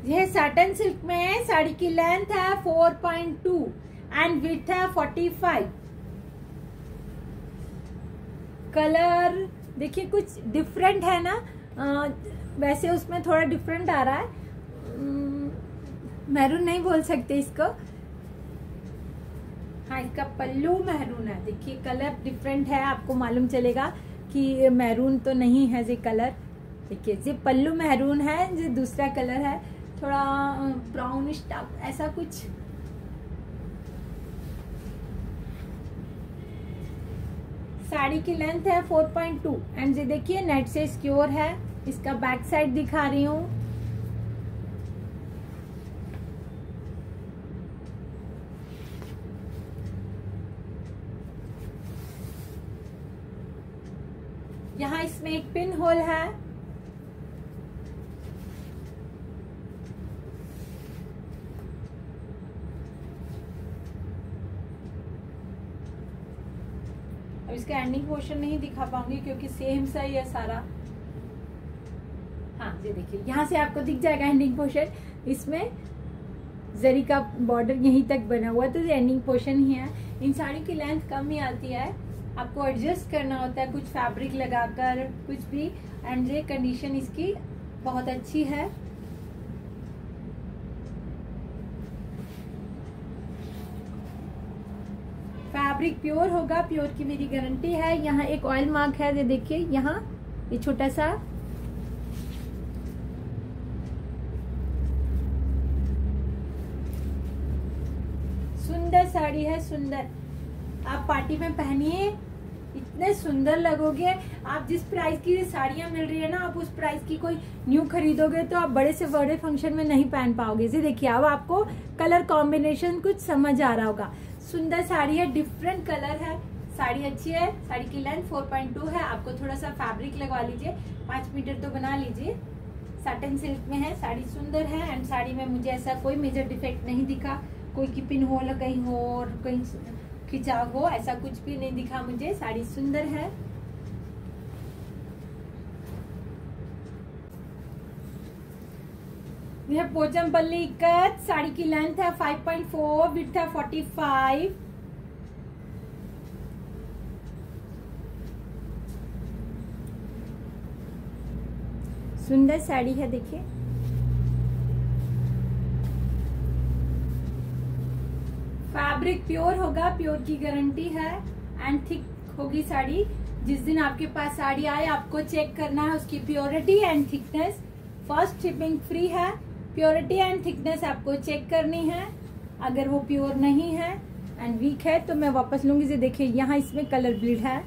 ये satin silk में है। साड़ी की लेंथ है 4.2 एंड विड्थ है 45। कलर देखिए कुछ डिफरेंट है ना, वैसे उसमें थोड़ा डिफरेंट आ रहा है। मैरून नहीं बोल सकते इसको। हाँ, इसका पल्लू मैरून है। देखिए कलर डिफरेंट है, आपको मालूम चलेगा कि मैरून तो नहीं है ये कलर। देखिए ये पल्लू मैरून है, ये दूसरा कलर है थोड़ा ब्राउनिश टाइप ऐसा कुछ। साड़ी की लेंथ है 4.2 एंड ये देखिए नेट से सिक्योर है। इसका बैक साइड दिखा रही हूँ। यहाँ इसमें एक पिन होल है। अब इसका एंडिंग पोर्शन नहीं दिखा पाऊंगी क्योंकि सेम सा ही है सारा। हाँ ये देखिए यहाँ से आपको दिख जाएगा एंडिंग पोर्शन। इसमें जरी का बॉर्डर यहीं तक बना हुआ, तो ये एंडिंग पोर्शन ही है। इन साड़ी की लेंथ कम ही आती है, आपको एडजस्ट करना होता है कुछ फैब्रिक लगाकर कुछ भी। एंड ये कंडीशन इसकी बहुत अच्छी है। फैब्रिक प्योर होगा, प्योर की मेरी गारंटी है। यहाँ एक ऑयल मार्क है, ये देखिए यहाँ ये छोटा सा। सुंदर साड़ी है, सुंदर। आप पार्टी में पहनिए, इतने सुंदर लगोगे। आप जिस प्राइस की साड़ियां मिल रही है ना, आप उस प्राइस की कोई न्यू खरीदोगे तो आप बड़े से बड़े फंक्शन में नहीं पहन पाओगे। जी देखिए अब आपको कलर कॉम्बिनेशन कुछ समझ आ रहा होगा। सुंदर साड़ी है, डिफरेंट कलर है, साड़ी अच्छी है। साड़ी की लेंथ 4.2 है। आपको थोड़ा सा फैब्रिक लगवा लीजिए, 5 मीटर तो बना लीजिए। साटन सिल्क में है, साड़ी सुंदर है। एंड साड़ी में मुझे ऐसा कोई मेजर डिफेक्ट नहीं दिखा, कोई की पिन होल कहीं हो और कहीं खिंचाव हो, ऐसा कुछ भी नहीं दिखा मुझे। साड़ी सुंदर है। यह पोचमपल्ली कट। साड़ी की लेंथ है 5.4, विड्थ है 45। सुंदर साड़ी है, देखिए फैब्रिक प्योर होगा, प्योर की गारंटी है। एंड थिक होगी साड़ी। जिस दिन आपके पास साड़ी आए आपको चेक करना है उसकी purity and thickness. First shipping free है। प्योरिटी एंड थिकनेस आपको चेक करनी है। अगर वो प्योर नहीं है एंड वीक है तो मैं वापस लूंगी। ये देखिए यहाँ इसमें कलर ब्लीड है।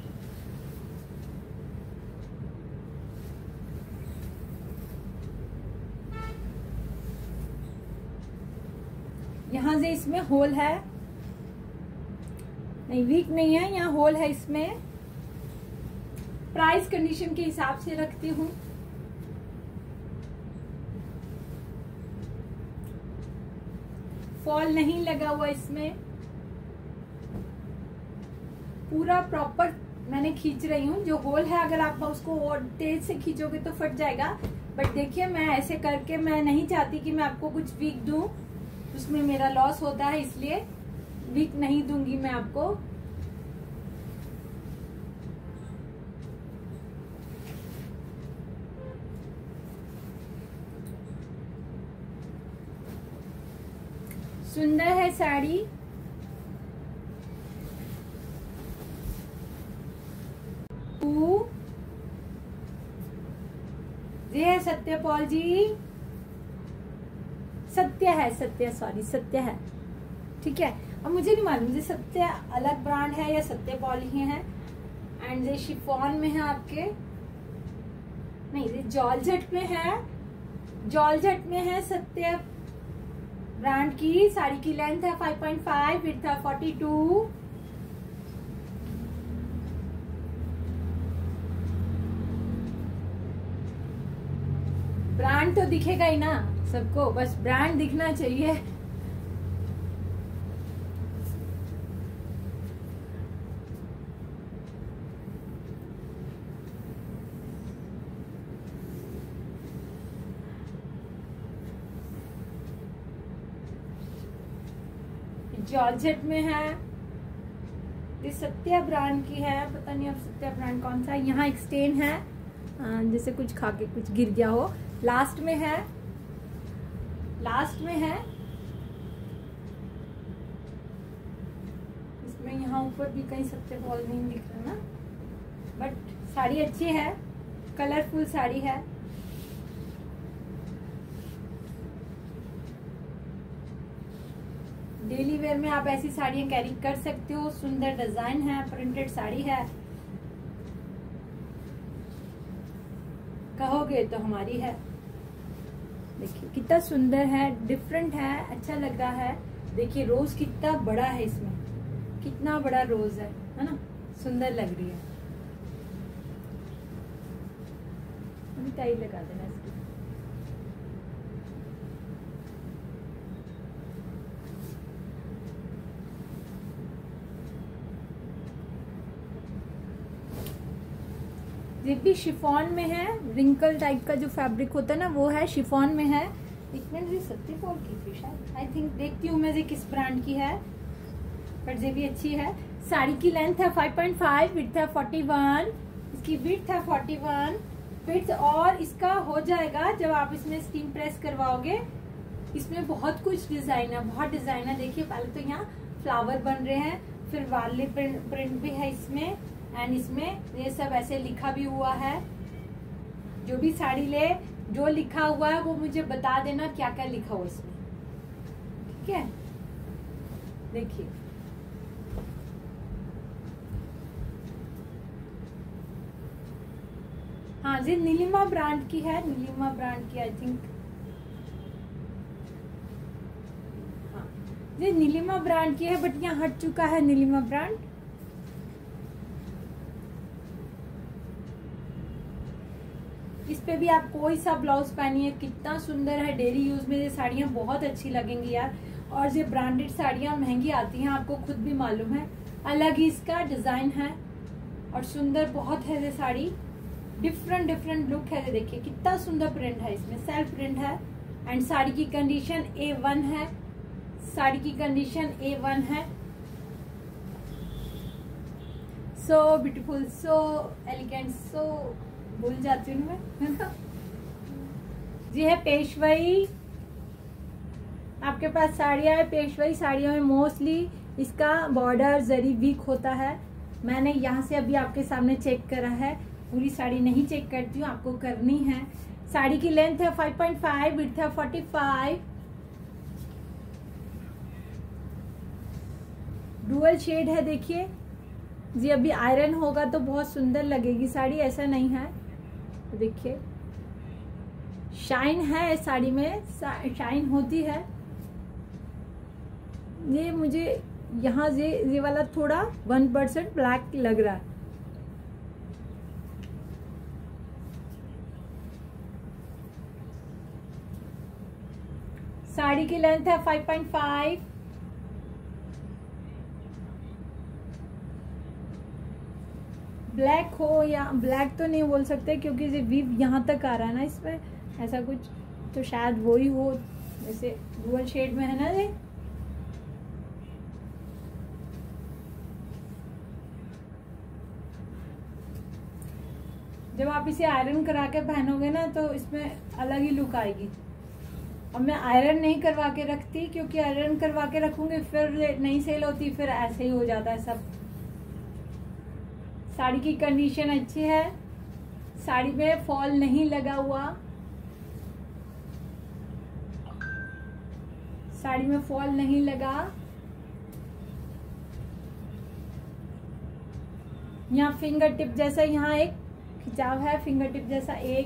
यहाँ से इसमें होल है, नहीं वीक नहीं है, यहाँ होल है इसमें। प्राइस कंडीशन के हिसाब से रखती हूँ। फॉल नहीं लगा हुआ इसमें, पूरा प्रॉपर मैंने खींच रही हूँ। जो होल है अगर आप उसको और तेज से खींचोगे तो फट जाएगा। बट देखिए मैं ऐसे करके मैं नहीं चाहती कि मैं आपको कुछ वीक दूं, उसमें मेरा लॉस होता है, इसलिए वीक नहीं दूंगी मैं आपको। सुंदर है साड़ी। ये है सत्यपाल जी, सत्य है, सत्य सॉरी सत्य है, ठीक है। अब मुझे नहीं मालूम ये सत्य अलग ब्रांड है या सत्यपाल ही है। एंड ये शिफॉन में है आपके, नहीं ये जॉर्जेट में है, जॉर्जेट में है सत्य ब्रांड की। साड़ी की लेंथ है 5.5, विड्थ है 42। ब्रांड तो दिखेगा ही ना सबको, बस ब्रांड दिखना चाहिए। जॉर्जेट में है, ये सत्या ब्रांड की है, पता नहीं अब सत्या ब्रांड कौन सा है। यहाँ एक स्टेन है, जैसे कुछ खा के कुछ गिर गया हो। लास्ट में है, लास्ट में है इसमें, यहाँ ऊपर भी कहीं सत्या बॉल नहीं दिख रहा ना, बट साड़ी अच्छी है, कलरफुल साड़ी है। डेली वेयर में आप ऐसी साड़ियां कैरी कर सकते हो। सुंदर डिजाइन है, प्रिंटेड साड़ी है, कहोगे तो हमारी है। देखिए कितना सुंदर है, डिफरेंट है, अच्छा लग रहा है। देखिए रोज कितना बड़ा है इसमें, कितना बड़ा रोज है ना, सुंदर लग रही है। अभी टाई लगा देना इसकी। ये भी शिफॉन में है, रिंकल टाइप का जो फैब्रिक होता है ना वो है, शिफॉन में है। एक मिनट, ये 74 की थी शायद, आई थिंक, देखती हूँ मैं ये किस ब्रांड की है, बट ये भी अच्छी है। साड़ी की लेंथ है 5.5, विड्थ है 41, इसकी विड्थ है 41 विड्थ, और इसका हो जाएगा जब आप इसमें स्टीम प्रेस करवाओगे। इसमें बहुत कुछ डिजाइन है, बहुत डिजाइन है। देखिए पहले तो यहाँ फ्लावर बन रहे हैं, फिर वार्ली प्रिंट भी है इसमें, एंड इसमें ये सब ऐसे लिखा भी हुआ है। जो भी साड़ी ले, जो लिखा हुआ है वो मुझे बता देना क्या क्या लिखा हुआ इसमें, ठीक है। देखिए हाँ, ये नीलिमा ब्रांड की है, नीलिमा ब्रांड की आई थिंक, हाँ ये नीलिमा ब्रांड की है, बट यहाँ हट चुका है नीलिमा ब्रांड। इस पे भी आप कोई सा ब्लाउज पहनिए, कितना सुंदर है। डेली यूज में ये साड़ियाँ बहुत अच्छी लगेंगी यार। और ये ब्रांडेड साड़ियाँ महंगी आती हैं, आपको खुद भी मालूम है। अलग ही इसका डिजाइन है और सुंदर बहुत है ये साड़ी, डिफरेंट डिफरेंट लुक है। ये देखिए कितना सुंदर प्रिंट है इसमें, सेल्फ प्रिंट है, एंड साड़ी की कंडीशन A1 है, साड़ी की कंडीशन A1 है। सो ब्यूटीफुल, सो एलिगेंट, सो भूल जाती हूँ मैं जी है पेशवाई। आपके पास साड़ियाँ है, पेशवाई साड़ियों में मोस्टली इसका बॉर्डर जरी वीक होता है। मैंने यहाँ से अभी आपके सामने चेक करा है, पूरी साड़ी नहीं चेक करती हूँ, आपको करनी है। साड़ी की लेंथ है 5.5, विड्थ है 45, डुअल शेड है। देखिए जी, अभी आयरन होगा तो बहुत सुंदर लगेगी साड़ी, ऐसा नहीं है। देखिए शाइन है साड़ी में, शाइन होती है। ये मुझे यहाँ ये वाला थोड़ा 1% ब्लैक लग रहा है। साड़ी की लेंथ है 5.5, ब्लैक हो या ब्लैक तो नहीं बोल सकते क्योंकि ये वीव यहाँ तक आ रहा है ना इसमें, ऐसा कुछ तो शायद वो ही हो, जैसे डुअल शेड में है ना ये। जब आप इसे आयरन करा के पहनोगे ना तो इसमें अलग ही लुक आएगी। और मैं आयरन नहीं करवा के रखती, क्योंकि आयरन करवा के रखूंगी फिर नहीं सेल होती, फिर ऐसे ही हो जाता है सब। साड़ी की कंडीशन अच्छी है, साड़ी में फॉल नहीं लगा हुआ, साड़ी में फॉल नहीं लगा। यहाँ फिंगर टिप जैसा यहाँ एक खिंचाव है, फिंगर टिप जैसा एक।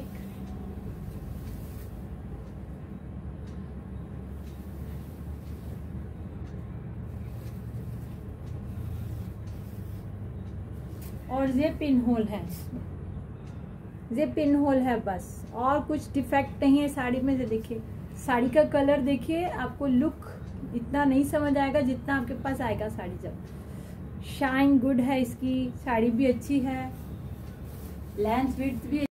और ये पिन होल है, ये पिन होल है बस, और कुछ डिफेक्ट नहीं है साड़ी में। ये देखिए साड़ी का कलर देखिए, आपको लुक इतना नहीं समझ आएगा जितना आपके पास आएगा साड़ी जब। शाइन गुड है इसकी, साड़ी भी अच्छी है, लेंथ विड्थ भी